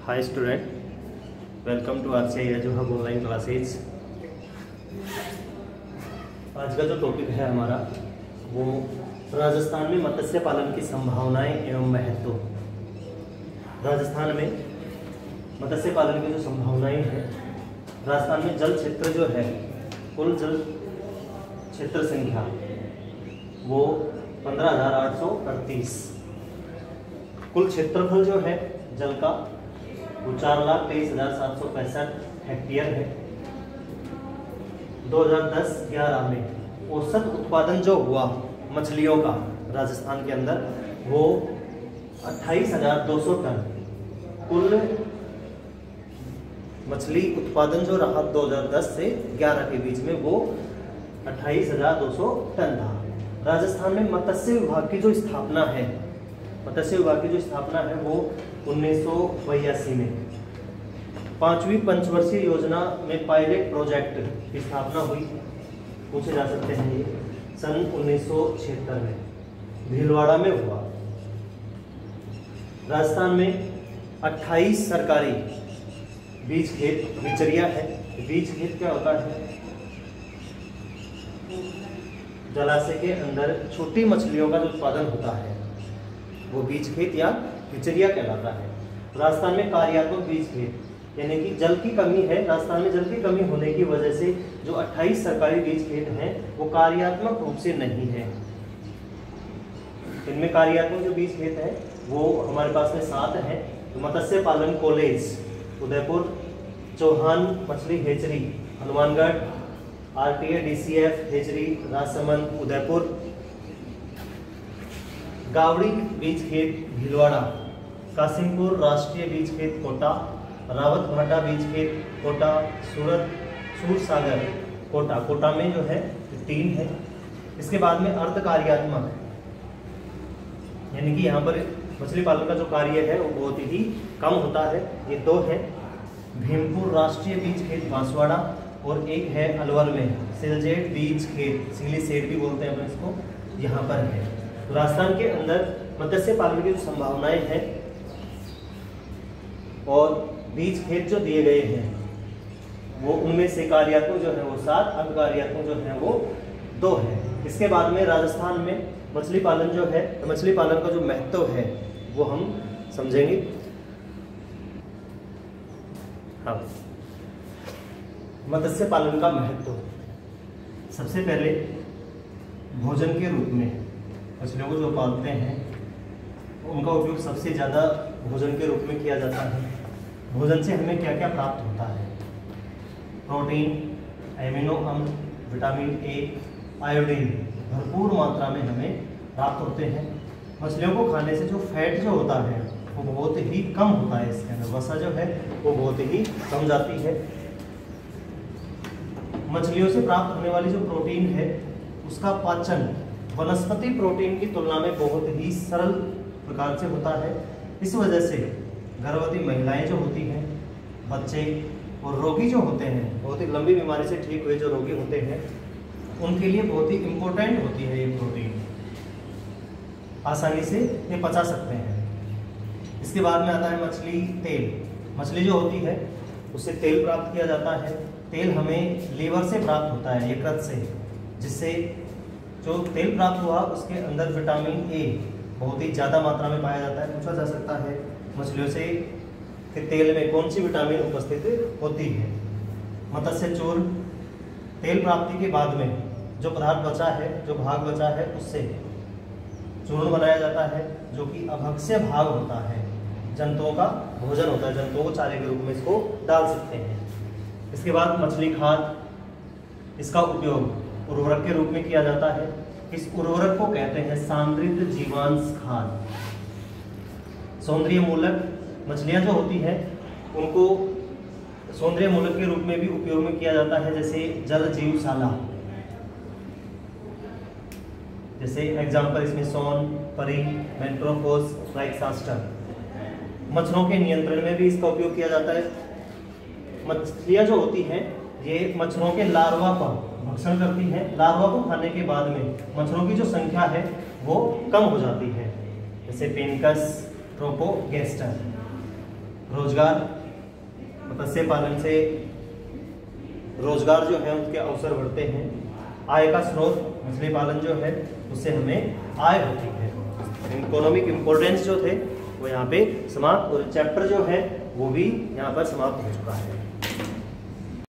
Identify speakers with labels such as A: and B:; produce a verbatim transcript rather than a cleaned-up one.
A: Hi student, welcome to RCI Eduhub online classes. आज का जो टॉपिक है हमारा वो राजस्थान में मत्स्य पालन की संभावनाएं एवं महत्व। राजस्थान में मत्स्य पालन की जो संभावनाएं हैं, राजस्थान में जल क्षेत्र जो है, कुल जल क्षेत्र संख्या वो पंद्रह हजार आठ सौ अड़तीस। कुल क्षेत्रफल जो है जल का वो चार लाख तेईस हजार सात सौ पैंसठ हेक्टेयर है। दो हजार दस ग्यारह में औसत उत्पादन जो हुआ मछलियों का राजस्थान के अंदर वो अट्ठाईस हजार दो सौ टन। कुल मछली उत्पादन जो रहा दो हजार दस से ग्यारह के बीच में वो अट्ठाईस हजार दो सौ टन था। राजस्थान में मत्स्य विभाग की जो स्थापना है मत्स्य विभाग की जो स्थापना है वो उन्नीस सौ बयासी में पांचवी पंचवर्षीय योजना में पायलट प्रोजेक्ट की स्थापना हुई। पूछे जा सकते हैं ये सन उन्नीस सौ छिहत्तर में भीलवाड़ा में हुआ। राजस्थान में अट्ठाईस सरकारी बीज खेत बिचरिया है। बीज खेत क्या होता है? जलाशय के अंदर छोटी मछलियों का जो उत्पादन होता है वो बीज खेत या बिचरिया कहलाता है। राजस्थान में कार्यात्मक बीज खेत यानी कि जल की कमी है। राजस्थान में जल की कमी होने की वजह से जो अट्ठाईस सरकारी बीज खेत हैं वो कार्यात्मक रूप से नहीं है। इनमें कार्यात्मक जो बीज खेत है वो हमारे पास में सात हैं। तो मत्स्य पालन कॉलेज उदयपुर, चौहान मछली hatchery Hanumangarh, RTA DCF hatchery Rajsamand Udaipur, गावड़ी बीज खेत भीलवाड़ा, कासिमपुर राष्ट्रीय बीज खेत कोटा, रावत भाटा बीज खेत कोटा, सूरत सूरसागर कोटा कोटा में जो है तीन है। इसके बाद में अर्ध कार्यात्मक यानी कि यहाँ पर मछली पालन का जो कार्य है वो बहुत ही कम होता है, ये दो है। भीमपुर राष्ट्रीय बीज खेत बांसवाड़ा और एक है अलवर में सिलजेट बीज खेत, सिंगली सेट भी बोलते हैं अपन इसको, यहाँ पर है। तो राजस्थान के अंदर मत्स्य पालन की जो संभावनाएं हैं और बीज खेत जो दिए गए हैं वो उनमें से कार्यात्मक जो है वो सात, अर्ध कार्यात्मक जो है वो दो है। इसके बाद में राजस्थान में मछली पालन जो है, मछली पालन का जो महत्व है वो हम समझेंगे। हाँ, मत्स्य पालन का महत्व सबसे पहले भोजन के रूप में मछलियों को जो पालते हैं उनका उपयोग सबसे ज़्यादा भोजन के रूप में किया जाता है। भोजन से हमें क्या क्या प्राप्त होता है? प्रोटीन, एमिनो अम्ल, विटामिन ए, आयोडीन भरपूर मात्रा में हमें प्राप्त होते हैं। मछलियों को खाने से जो फैट जो होता है वो बहुत ही कम होता है। इसके अंदर वसा जो है वो बहुत ही कम जाती है। मछलियों से प्राप्त होने वाली जो प्रोटीन है उसका पाचन वनस्पति प्रोटीन की तुलना में बहुत ही सरल प्रकार से होता है। इस वजह से गर्भवती महिलाएं जो होती हैं, बच्चे और रोगी जो होते हैं, बहुत ही लंबी बीमारी से ठीक हुए जो रोगी होते हैं, उनके लिए बहुत ही इम्पोर्टेंट होती है ये प्रोटीन। आसानी से ये पचा सकते हैं। इसके बाद में आता है मछली तेल। मछली जो होती है उससे तेल प्राप्त किया जाता है। तेल हमें लीवर से प्राप्त होता है, यकृत से, जिससे जो तेल प्राप्त हुआ उसके अंदर विटामिन ए बहुत ही ज़्यादा मात्रा में पाया जाता है। पूछा जा सकता है मछलियों से कि तेल में कौन सी विटामिन उपस्थित होती है? मत्स्य चूर्ण। तेल प्राप्ति के बाद में जो पदार्थ बचा है, जो भाग बचा है, उससे चूर्ण बनाया जाता है जो कि अभक्ष्य भाग होता है, जंतुओं का भोजन होता है। जंतुओं को चारे के रूप में इसको डाल सकते हैं। इसके बाद मछली खाद, इसका उपयोग उर्वरक के रूप में किया जाता है। इस उर्वरक को कहते हैं सांद्रित जीवांश खाद। सौंदर्य मूलक मछलियां जो होती हैं उनको सौंदर्य मूलक के रूप में भी उपयोग में किया जाता है, जैसे जल जीवशाला, जैसे एग्जाम्पल इसमें सोन, परी, मेट्रोफोस, राइक्सास्टर। मच्छरों के नियंत्रण में भी इसका उपयोग किया जाता है। मछलियां जो होती हैं ये मच्छरों के लार्वा पर भक्षण करती हैं। लार्वा को खाने के बाद में मच्छरों की जो संख्या है वो कम हो जाती है, जैसे पेनिकस, ट्रोपोगेस्टर। रोजगार, मत्स्य पालन से रोजगार जो है उसके अवसर बढ़ते हैं। आय का स्रोत मछली पालन जो है उससे हमें आय होती है। इकोनॉमिक इम्पोर्टेंस जो थे वो यहाँ पे समाप्त, और चैप्टर जो है वो भी यहाँ पर समाप्त हो चुका है।